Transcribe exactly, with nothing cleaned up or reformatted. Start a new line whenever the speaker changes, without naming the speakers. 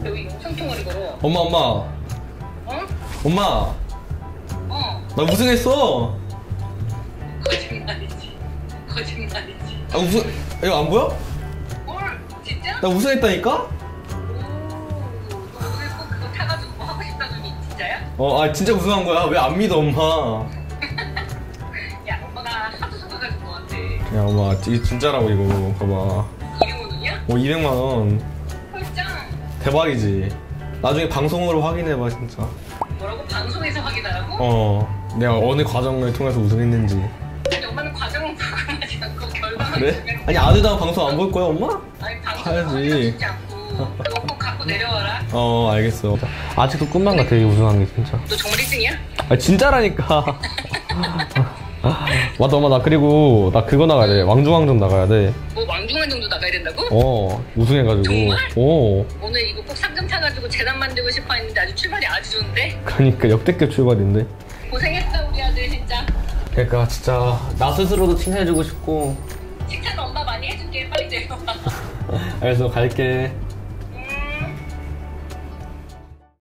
여기 엄청 통화를 걸어.
엄마 엄마.
어?
엄마.
어.
나 우승했어.
거짓말이지. 거짓말이지.
아 우승. 이거 안 보여?
뭘? 진짜?
나 우승했다니까?
오. 너 오늘 꼭 그거 타가지고 뭐 하고 싶다더니 진짜야?
어, 아 진짜 우승한 거야. 왜 안 믿어 엄마?
야, 엄마가 하도 속아가지고 너한테.
야 엄마 이게 진짜라고 이거 봐봐.
이백만 원이야?
어 이백만 원.
헐짱.
대박이지. 나중에 방송으로 확인해봐 진짜.
뭐라고? 방송에서 확인하라고?
어 내가 어느 과정을 통해서 우승했는지.
근데 엄마는 과정은 궁금하지 않고 결과만
그래?
주면
아니 아들당 방송 안 볼 거야 엄마?
아니 방송
봐야지.
확인해주지 않고 그거 꼭 갖고 내려와라.
어 알겠어. 아직도 꿈만 같아 우승한 게 진짜.
너 정말 일 등이야?
아 진짜라니까. 맞다 엄마 나 그리고 나 그거 나가야 돼. 왕중왕전 나가야 돼.
뭐 왕중왕전도 나가야 된다고?
어 우승해가지고.
정말?
어
오늘 이거 꼭 상금 타가지고 재단 만들고 싶어 했는데 아주 출발이 아주 좋은데?
그러니까 역대급 출발인데.
고생했어 우리 아들 진짜.
그러니까 진짜 나 스스로도 칭찬해주고 싶고.
칭찬 엄마 많이 해줄게. 빨리 데려와.
알겠어 갈게.